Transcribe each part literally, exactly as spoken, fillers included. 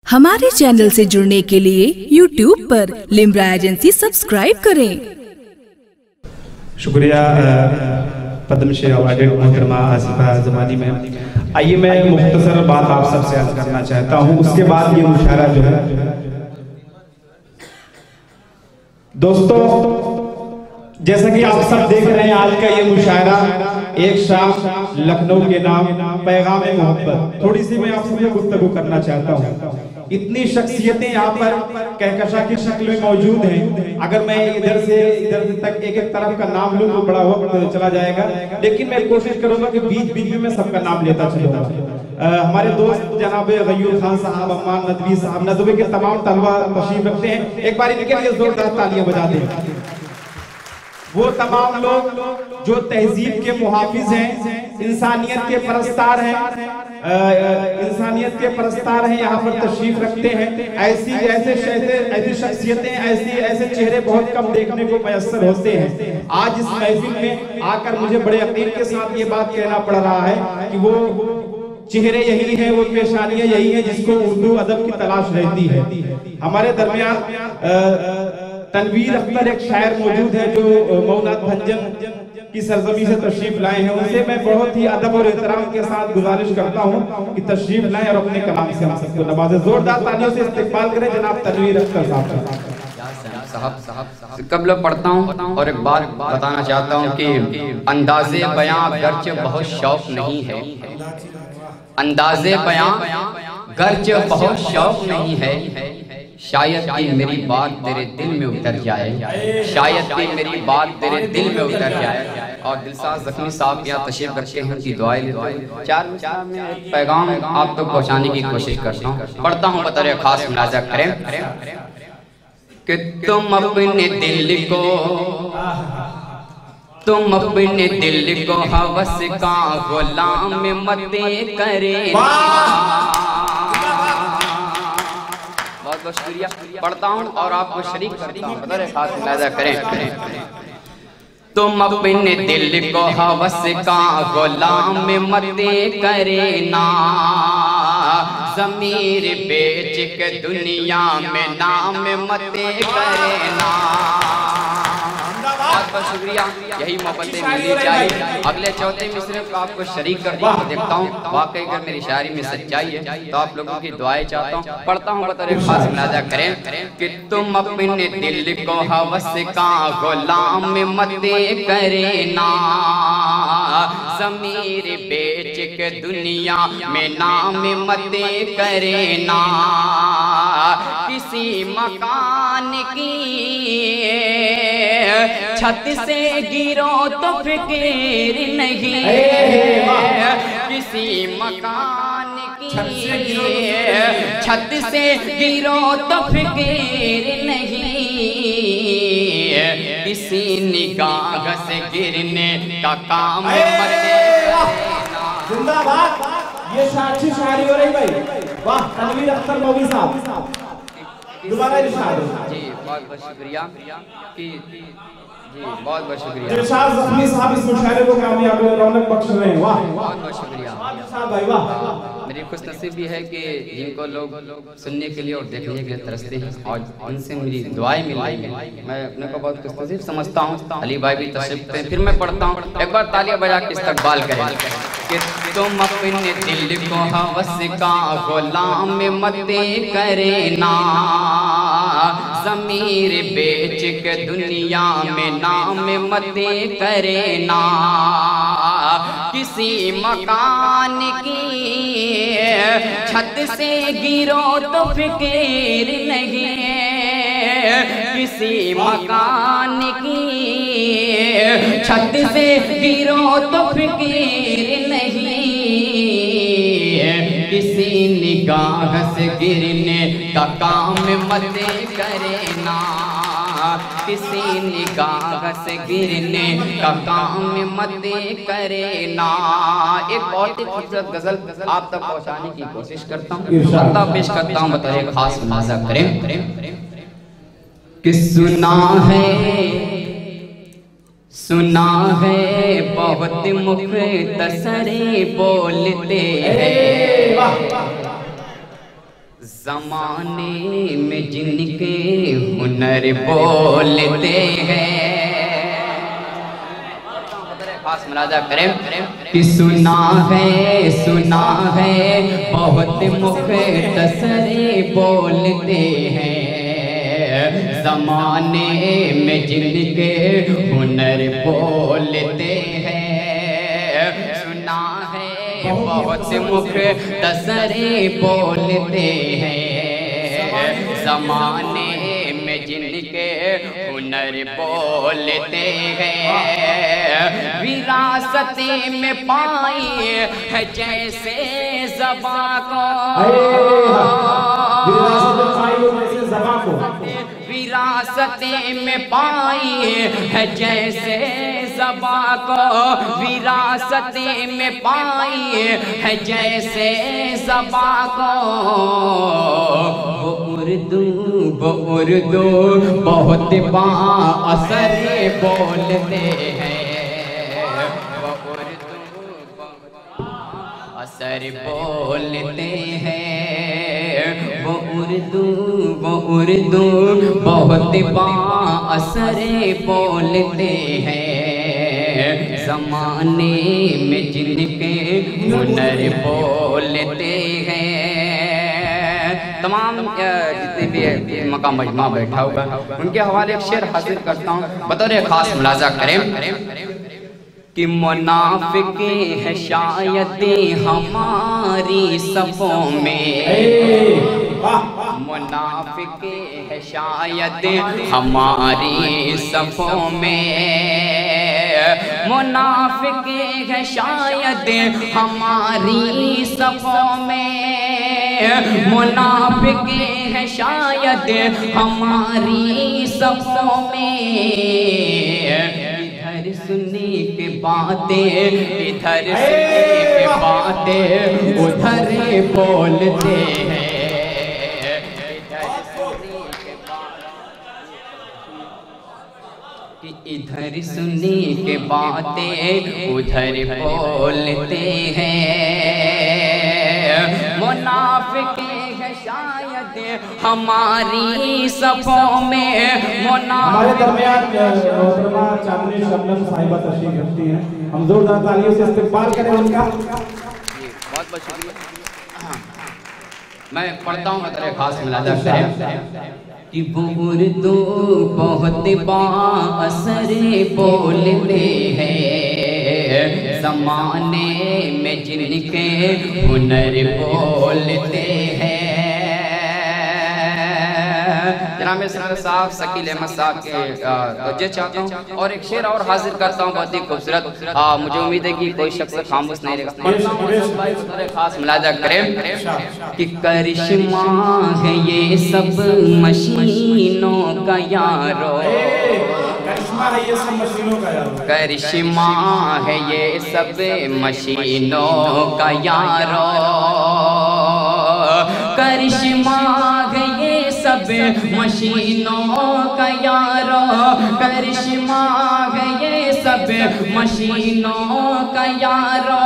हमारे चैनल से जुड़ने के लिए यूट्यूब पर लिम्रा एजेंसी सब्सक्राइब करें। शुक्रिया पद्मश्री अवार्डेड मोहतरमा आसिफा जमानी में। आइए मैं मुख्तसर बात आप सबसे अर्ज करना चाहता हूं, उसके बाद ये मुशायरा जो है दोस्तों, जैसा कि आप सब देख रहे हैं, आज का ये मुशायरा एक शाम लखनऊ के नाम पैगाम मोहब्बत। थोड़ी सी मैं आप सबसे गुफ्तगू करना चाहता हूँ। इतनी शख्सियतें यहाँ पर कहकशा की शक्ल में मौजूद हैं। अगर मैं इधर से इधर तक एक एक तरफ का नाम लूं तो बड़ा वक्त चला जाएगा, लेकिन मैं कोशिश करूंगा कि बीच बीच में मैं सबका नाम लेता चलूंगा। हमारे दोस्त जनाब गयूर खान साहब, अम्मान नदवी साहब, नदवे के तमाम तलबा तशरीफ रखते हैं। एक बार इनके लिए जोरदार तालियां बजा दें। वो तमाम लोग जो तहजीब के मुहाफिज हैं, इंसानियत के परस्तार हैं, इंसानियत के परस्तार हैं, यहाँ पर तशरीफ रखते हैं। ऐसी ऐसे ऐसी शख्सियतें, ऐसी ऐसे चेहरे बहुत कम देखने को मयसर होते हैं। आज इस महफिल में आकर मुझे बड़े यकीन के साथ ये बात कहना पड़ रहा है कि वो चेहरे यही है, वो पेशानियां यही है जिसको उर्दू अदब की तलाश रहती है। हमारे दरमियान तनवीर अख्तर एक शायर मौजूद है जो मौलाना भंजन की सरजमी से तशरीफ लाए हैं। उनसे मैं बहुत ही अदब और एहतराम के साथ गुजारिश करता हूं कि तशरीफ लाएं और अपने कलाम से हम सबको नवाजें। जोरदार तालियों से इस्तकबाल करें जनाब तनवीर अख्तर साहब। साहब साहब कब्ल पढ़ता हूँ और एक बात बताना चाहता हूँ कि अंदाज़े बयां गर्च बहुत शौक नहीं है, अंदाज़े बयां गर्च बहुत शौक नहीं है, शायद कि मेरी बात तेरे दिल में उतर जाए, शायद कि मेरी बात तेरे दिल में उतर जाए। और दिलसाज जख्मी साहब यहाँ तशरीफ रखते हैं, उनकी दुआएं लेते हैं। चार चार में एक पैगाम आप तक पहुँचाने की कोशिश करता हूँ, पढ़ता हूँ, बतौर खास मुलाजा करें कि तुम अपने दिल को तुम अपने दिल को हवस का गुलाम मत करे। बहुत शुक्रिया। पढ़ता हूँ और आपको शरीक करता हूँ, बतौर खास मुलाजा करें। तुम अपने दिल को हवस का गुलाम मत करे ना, ज़मीर बेच के दुनिया में नाम मत करे ना। बहुत बहुत शुक्रिया। यही मोहब्बतें मिलनी चाहिए। अगले चौथे मिसरे को आपको शरीक करता हूँ, देखता हूँ वाकई अगर मेरी शायरी में सच्चाई है तो आप लोगों की दुआएं चाहता हूँ। पढ़ता हूँ, बतौर खास मुलाजा करें कि तुम अपने दिल को हवस का गुलाम मत करे ना, ज़मीर बेच के दुनिया में नाम मत करे ना। किसी मकान की छत से गिरो तो फिक्र नहीं, किसी मकान की छत से गिरो तो फिक्र नहीं, किसी निगाह से गिरने का काम मत करना। जिंदाबाद। ये साक्षी शायरी हो रही भाई, वाह तनवीर अख्तर मौलवी साहब, दोबारा इरशाद। जी बहुत बहुत शुक्रिया कि जी बहुत बहुत शुक्रिया। दिलशाद जख्मी साहब इस मुशायरे को कामयाब रौनक बख्श रहे हैं, वाह बहुत बहुत शुक्रिया साहब भाई, वाह। मेरी खुशनसीबी है कि जिनको लोग सुनने के लिए और देखने के लिए तरसते हैं और उनसे मेरी दुआएं मिल रही हैं, मैं अपने को बहुत खुशनसीब समझता हूँ। अली भाई भी तशरीफ हैं, फिर मैं पढ़ता हूँ, एक बार तालियां बजा के इस्तकबाल करें कि तुम अपने दिल को हवस का गुलाम मत करे ना, ज़मीर बेच के दुनिया में नाम मत करे ना। किसी मकान की छत से गिरो तो फिक्र नहीं, किसी मकान की छत से गिरो तो फिक्र नहीं, किसी निगाह से गिरने का काम मत करे ना, किसी निगाह से गिरने का काम मत करे ना। एक बहुत ही खूबसूरत गजल आप तक पहुंचाने की कोशिश करता हूँ, अल्लाह पेश करता हूँ, बतौर खास मुलाजा करें कि सुना है सुना है बहुत मुख्तसर बोलते हैं, ज़माने में जिनके हुनर बोलते हैं, खास मुलाजा करें कि सुना है सुना है बहुत मुख्तसरे बोलते हैं, ज़माने में जिनके हुनर बोलते हैं, सुना है बहुत मुख्तसरे बोलते हैं, ज़माने में जिनके हुनर बोलते हैं, विरासते में पाई है जैसे ज़बां को, विरासते में पाई है जैसे ज़बां को, विरासते में पाई है जैसे ज़बां को, वो उर्दू वो उर्दू बहुत बाअसर बोलते हैं, वो उर्दू असर बोलते हैं, वो उर्दू वो उर्दू बहुत बाअसर बोलते हैं, ज़माने में जिनके हुनर बोलते हैं। तमाम जितने भी मकाम मजमा बैठा हुआ उनके हवाले एक शेर हाजिर करता हूँ, बतौर खास मुलाजा करें कि मुनाफिके है शायद हमारी सफ़ों में, मुनाफिके है शायद हमारी सफ़ों में, मुनाफिके है शायद हमारी सफ़ों में, मुनाफिके है शायद हमारी सफ़ों में, इधर सुन्नी के बातें इधर सुन्नी के बातें उधर बोलते हैं, इधर सुन्नी के बातें उधर बोलते हैं, मुनाफिके है शायद हमारी सफ़ों में, हमारे दरमियान मोहतरमा चांदनी शबनम साहिबा तशरीफ रखती हैं, हम जोरदार तालियों से इस्तकबाल करें उनका। बहुत बहुत शुक्रिया। मैं पढ़ता हूँ, तेरे खास मुलाजा करें कि वो उर्दू बहुत बाअसर बोलते हैं, ज़माने में जिनके हुनर बोलते हैं। जनाब सर साहब शकील अहमद साहब के तवज्जो चाहता हूँ और एक शेर और हाजिर करता हूँ, बहुत ही खूबसूरत। मुझे उम्मीद है कि कोई शख्स खामोश नहीं रहेगा। खास मुलाजा करें कि करिश्मा है ये सब मशीनों का यारो, करिश्मा है ये सब मशीनों का यारो, करिश्मा है ये सब मशीनों का यारो, करिश्मा है ये सब मशीनों का यारो, करिश्मा है ये सब मशीनों का यारो,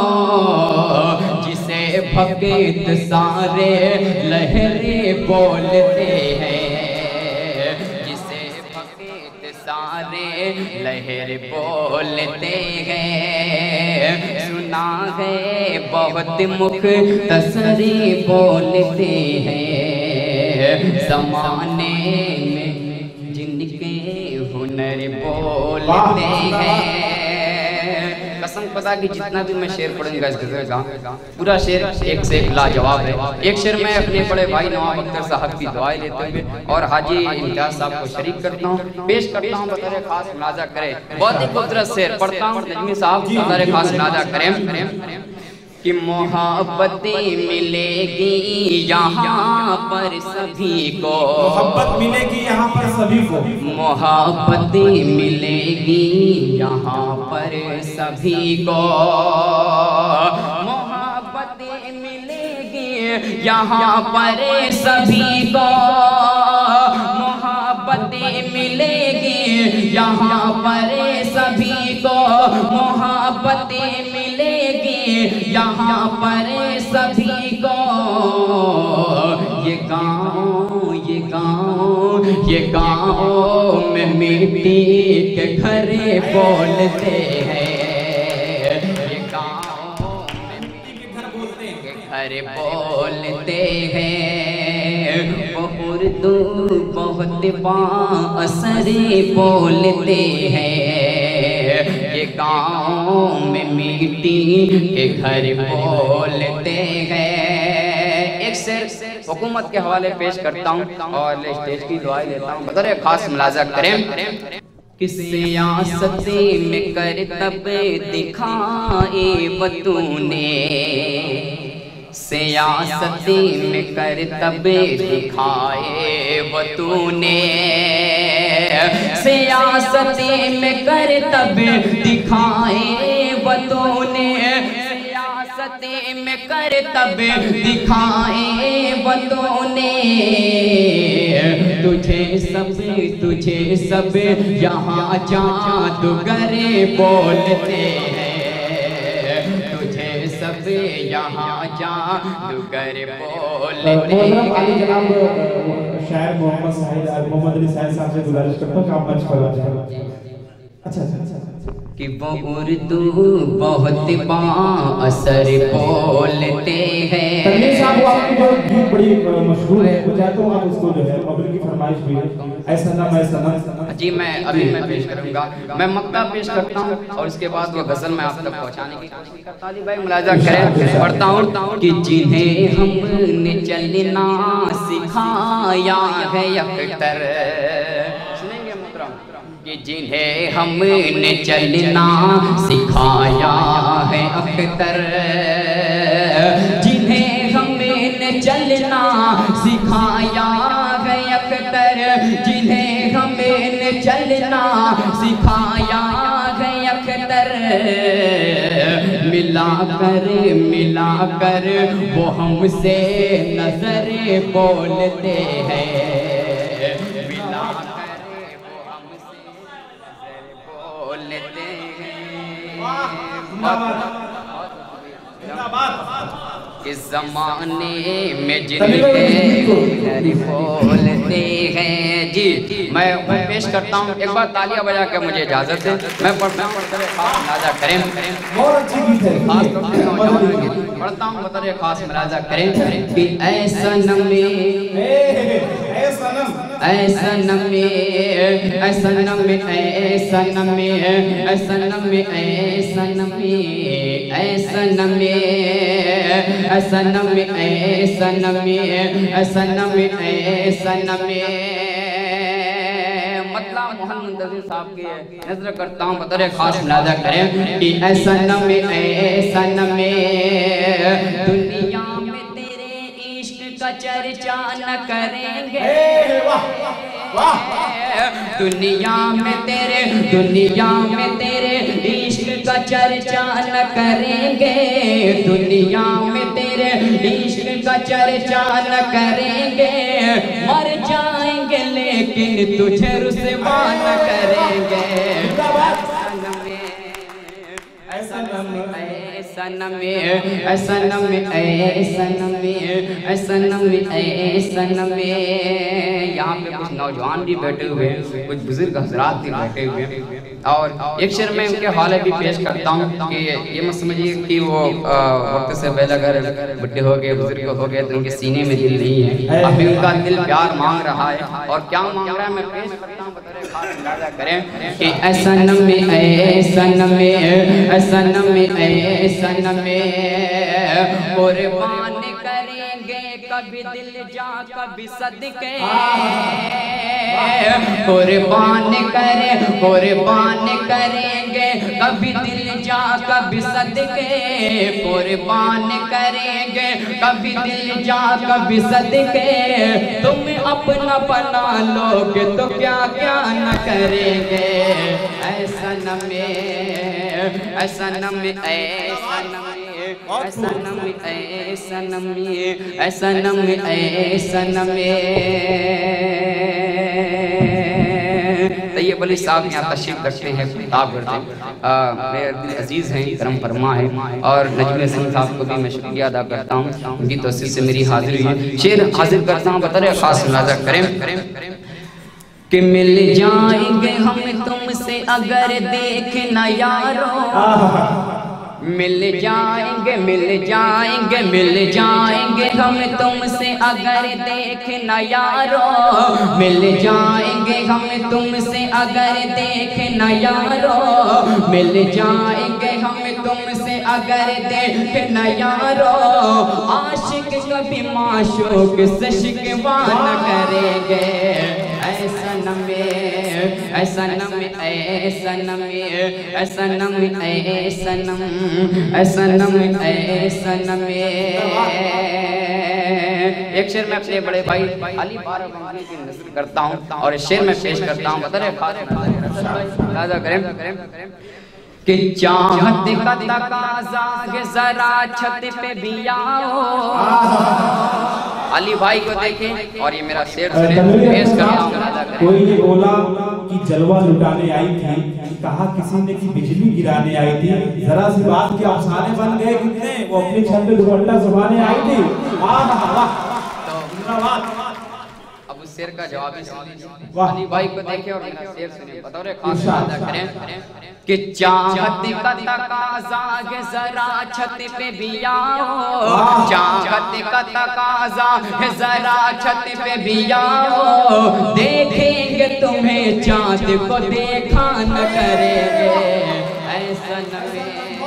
जिसे भगत सारे लहरे बोलते हैं, जिसे भगत सारे लहर बोलते हैं, सुना है बहुत मुख्तसरे बोलते हैं, ज़माने में जिनके हुनर बोलते हैं। कसम खुदा की जितना भी मैं शेर पढ़ूंगा इस गज़ल का पूरा शेर एक से एक लाजवाब है। एक शेर मैं अपने बड़े भाई नवाब अख्तर साहब की दुआएं लेते हुए और हाजी इम्तियाज साहब को शरीक करता हूँ, पेश करता हूँ, बतौर खास मुलाजा करें। बहुत ही खूबसूरत शेर पढ़ता हूँ, नजमी साहब बतौर खास मुलाजा करें कि मोहब्बतें मिलेगी यहाँ पर सभी को, मोहब्बत मिलेगी यहाँ पर सभी को, मोहब्बतें मिलेगी यहाँ पर सभी को, मोहब्बतें मिलेगी यहाँ पर सभी को, मोहब्बतें मिलेगी यहाँ पर सभी को, मोहब्बतें मिलेगी यहाँ पर सभी को, गाँव ये गाँव ये गाँव में मिट्टी के घर बोलते हैं, ये गाँव में मिट्टी के घर बोलते हैं, घर बोलते हैं। वो उर्दू बहुत बाअसरी बोलते हैं, ये गाँव में मिट्टी के घर बोलते हैं। एक शेर हुकूमत के हवाले पेश करता हूँ और स्टेज की दुआई लेता हूँ, बतौर खास मुलाजा करें। कि सियासती में कर तब दिखाए बतूने, सियासती में कर तब दिखाए बतूने, सियासती में कर तब दिखाए बतूने, सियासती में कर तब दिखाए बतूने। तुझे सब तुझे सब यहाँ जादूगर बोलते हैं, तुझे सब यहाँ जादूगर बोलते हैं। जनाब शायर मोहम्मद साहिद मोहम्मद अली साहिद साहब से गुजारिश करता हूँ कि आप मंच पर आ जाएं। अच्छा अच्छा कि वो उर्दू बहुत बाअसर बोलते हैं। तन्वीर साहब वो आपकी जो गीत बड़ी मशहूर है, वो चाहता हूँ आप उसको जो है पब्लिक की फरमाइश भी है, ऐसा ना ऐसा ना। जी मैं अभी मैं पेश करूँगा, मैं मक्ता पेश करता हूँ और उसके बाद वो गजल मैं आप तक पहुँचाने की कोशिश करता हूँ। भाई मुलाजा करें, पढ़ता हूँ कि जिन्हें हमने चलना सिखाया है अख्तर, सुनेंगे मुहतरम, कि जिन्हें हमने चलना सिखाया है अख्तर, जिन्हें हमने चलना सिखाया है अख्तर, जिन्हें हमने चलना सिखाया है अख्तर, मिला कर मिला कर वो हमसे नजर बोलते हैं, इस जमाने में जिनके बोलते हैं। जी मैं मैं पेश करता हूँ, एक बार तालियां बजा के मुझे इजाजत है, मैं पढ़ता हूँ मुलाजा करें, पढ़ता हूँ बतौर खास मुलाजा करें कि ऐसा नमे ऐसा नमे ऐसा नमे ऐसा नमे ऐसा नमे ऐसा नमे ऐसा नमे ऐसा नमे ऐसा नमे ऐसा नमे ऐसा नमे। मतलब मोहन मुंतज़िर साहब के नजर करता हूँ, बतौर खास मुलाजा करें कि ऐसा नमे ऐसा नमे, दुनिया में तेरे इश्क का चर्चा न करेंगे, दुनिया में तेरे दुनिया में तेरे इश्क का चर्चा न करेंगे, दुनिया में तेरे इश्क का चर्चा न करेंगे, मर जाएंगे लेकिन तुझे रुसवा न करेंगे। ऐसा नमे ऐसा नमे ऐसा नमे ऐसा नमे ऐसा नमे ऐसा नमे। यहाँ पे कुछ नौजवान भी बैठे हुए हैं, कुछ बुजुर्ग हजरात भी बैठे हुए हैं और एक शेर में उनके हाल भी पेश करता हूँ कि ये मत समझिए कि वो वक्त से पहले अगर बुढ़े हो गए बुजुर्ग हो गए तो उनके सीने में दिल नहीं है, अभी उनका दिल प्यार मांग रहा है और क्या मांग रहा है मैं पेश करता हूँ, बतौर खास अंदाजा करें कि ऐसा नमे ऐसा नमे ऐसा नमे ऐसा नमे, कुर्बान करेंगे कभी दिल जा कभी सदके, कुर्बान करे कुर्बान करेंगे कभी दिल जा कभी सदके, कुर्बान करेंगे कभी दिल जा कभी सदके, तुम अपना बना लोगे तो क्या क्या न करेंगे। ऐसा नमे ऐसा नमे ऐसा नमे ऐसा नमे ऐसा नमे ऐसा नमे ऐसा नमे। तो ये तैयब अली साहब यहाँ तशरीफ रखते हैं, किताब करते हैं, मेरे दिल अजीज़ हैं, करम फरमा है। और नजम हसन साहब को भी मैं शुक्रिया अदा करता हूँ, उनकी तौसीफ से मेरी हाजिरी है। शेर हाजिर करता हूँ, बता रहे खास मुलाजा करें कि मिल जाएंगे हम तुमसे अगर देखना यारो, मिल जाएंगे मिल जाएंगे मिल जाएंगे हम तुमसे अगर देखना यारो, मिल जाएंगे हम तुमसे अगर देखना यारो, मिल जाएंगे हम तुमसे अगर देखना यारो। आशिक कभी माशूक से शिकवा न करेंगे, ऐसा नमे ऐसा नम ऐसा नम ऐसा नम ऐसा नम ऐसा नम ऐसा नम। एक शेर में अपने बड़े भाई अली बारा बंगाली की नज़र करता हूँ और इस शेर में पेश करता हूँ, बता रहे करें कि चाहत का तकाज़ा जरा छत पे भी आओ। अली भाई को देखें और ये मेरा शेर सुने, पेश करता हूं। कोई ने बोला कि जलवा लुटाने आई थी, कहा किसी ने कि बिजली गिराने आई थी, जरा सी बात के अफसाने बन गए कितने, वो अपनी छत पे दुपट्टा सुभाने आई थी। वाह वाह, अब उस शेर का जवाब अली भाई को देखें और मेरा शेर सुने, बतौर खास अदा करें कि चाहत का तकाज़ा जरा छत पे भी आओ, चाहत का तकाज़ा जरा छत पे भी आओ। देखेंगे तुम्हें चाँद को देखा न करेंगे, ऐसा नमे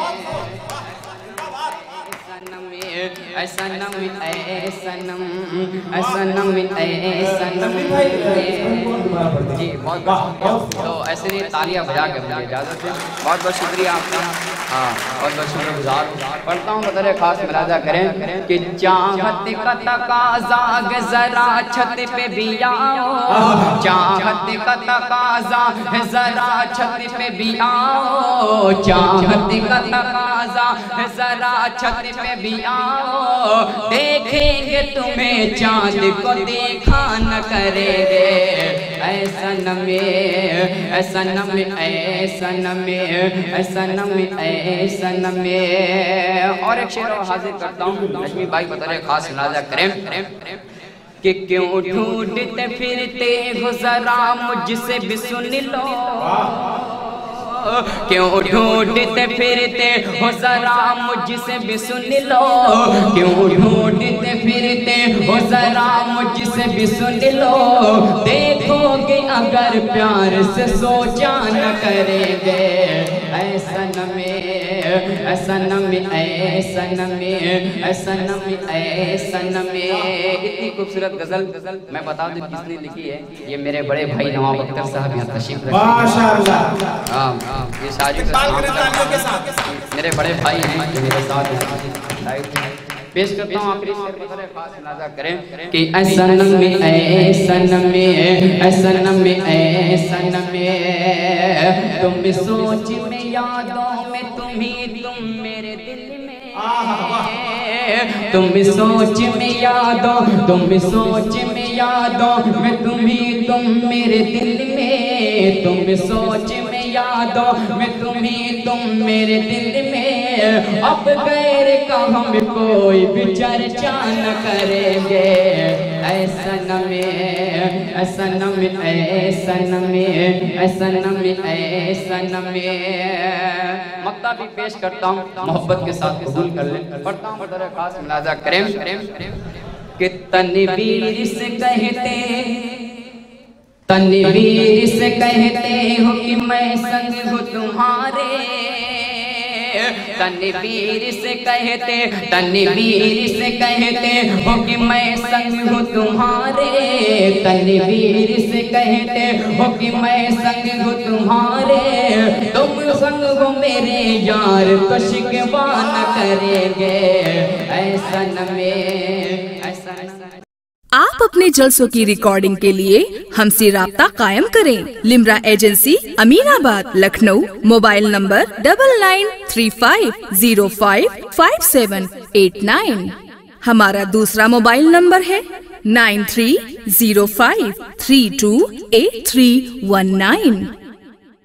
ऐसा नम ऐसा नम ऐसा नम ऐसा नम। जी बहुत बहुत, तो ऐसे नहीं तालियां बजा के मुझे इजाज़त है, बहुत बहुत शुक्रिया आपका। हाँ बहुत बहुत शुक्रगुजार पढ़ता हूँ, बता रहे खास मुलाजा करें कि चाहत का तकाज़ा जरा छत पे भी आओ, चाहत का तकाज़ा जरा छत पे भी आओ, चाहत का तकाज़ा जरा छत पे भी आओ। देखेंगे तुम्हें चाँद को देखा न करेंगे, ऐसा नमे ऐसा नमे ऐसा नमे ऐसा नमे ऐसा नमे। और एक शेर और हाजिर करता हूँ, लक्ष्मी भाई बता रहे खास मुलाजा करें कि क्यों ढूंढते फिरते हो जरा मुझसे भी सुन लो, क्यों ढूंढते फिरते हो जरा मुझसे भी सुन लो, क्यों ढूंढते फिरते हो जरा मुझसे भी सुन लो। देखोगे अगर प्यार से सोचा न करेंगे, ऐसा नमे ऐसा नमे ऐसा नमे ऐसा नमे ऐसा नमे। इतनी खूबसूरत गजल गजल मैं बता दूं किसने लिखी है, ये मेरे बड़े भाई नवाब अख्तर साहब यहाँ तशरीफ रखते हैं। माशाअल्लाह। हाँ ये शायरी के साथ मेरे बड़े भाई हैं जो मेरे साथ पेश करता हूँ। आखिरी शेर पर खास मुलाजा करें कि ऐसा नमे ऐसा नमे ऐसा नमे ऐसा नमे। तुम सोच में यादों में तुम्ही तुम मेरे दिल में, तुम सोच में यादों तुम सोच में यादों में तुम्ही तुम मेरे दिल में, तुम सोच में यादों में तुम्ही तुम मेरे दिल में। अब गैर का हम कोई भी चर्चा न करेंगे, ऐसा नमे ऐसा नमे ऐसा नमे ऐसा नमे ऐसा नमे। मक्ता भी पेश करता हूँ, मोहब्बत के साथ कबूल कर लें। पढ़ता हूँ बड़ा खास मुलाजा करें कि तनवीर से कहते तनवीर से कहते हो कि मैं संग हूँ तुम्हारे, तनवीर से कहते तनवीर से कहते हो कि मैं संग हूँ तुम्हारे, तनवीर से कहते हो कि मैं संग हूँ तुम्हारे। तुम संग हो मेरे यार तो शिकवा न करेंगे, ऐसा नमे ऐसा। आप अपने जलसों की रिकॉर्डिंग के लिए हमसे राब्ता कायम करें। Limra agency, Aminabad, Lucknow. Mobile number double nine three five zero five five seven eight nine. हमारा दूसरा मोबाइल नंबर है nine three zero five three two eight three one nine.